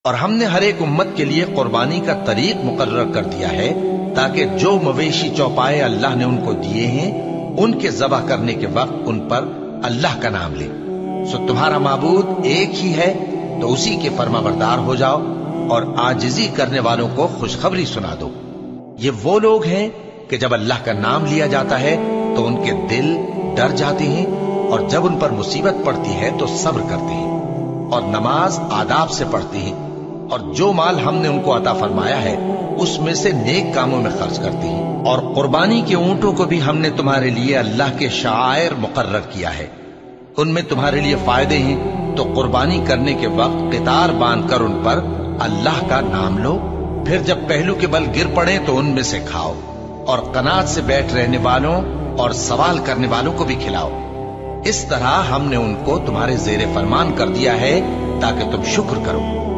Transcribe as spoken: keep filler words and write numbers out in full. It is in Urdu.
اور ہم نے ہر ایک امت کے لیے قربانی کا طریق مقرر کر دیا ہے تاکہ جو مویشی چوپائے اللہ نے ان کو دیے ہیں ان کے ذبح کرنے کے وقت ان پر اللہ کا نام لے۔ سو تمہارا معبود ایک ہی ہے تو اسی کے فرما بردار ہو جاؤ اور عاجزی کرنے والوں کو خوشخبری سنا دو۔ یہ وہ لوگ ہیں کہ جب اللہ کا نام لیا جاتا ہے تو ان کے دل ڈر جاتے ہیں اور جب ان پر مصیبت پڑتی ہے تو صبر کرتے ہیں اور نماز آداب سے پڑھتے ہیں اور جو مال ہم نے ان کو عطا فرمایا ہے اس میں سے نیک کاموں میں خرچ کرتے ہیں۔ اور قربانی کے اونٹوں کو بھی ہم نے تمہارے لیے اللہ کے شعائر مقرر کیا ہے، ان میں تمہارے لیے فائدے ہیں، تو قربانی کرنے کے وقت قطار باندھ کر ان پر اللہ کا نام لو، پھر جب پہلو کے بل گر پڑے تو ان میں سے کھاؤ، اور قناعت سے بیٹھ رہنے والوں اور سوال کرنے والوں کو بھی کھلاؤ۔ اس طرح ہم نے ان کو تمہارے زیر فرمان کر دیا ہے تاکہ تم شکر کرو۔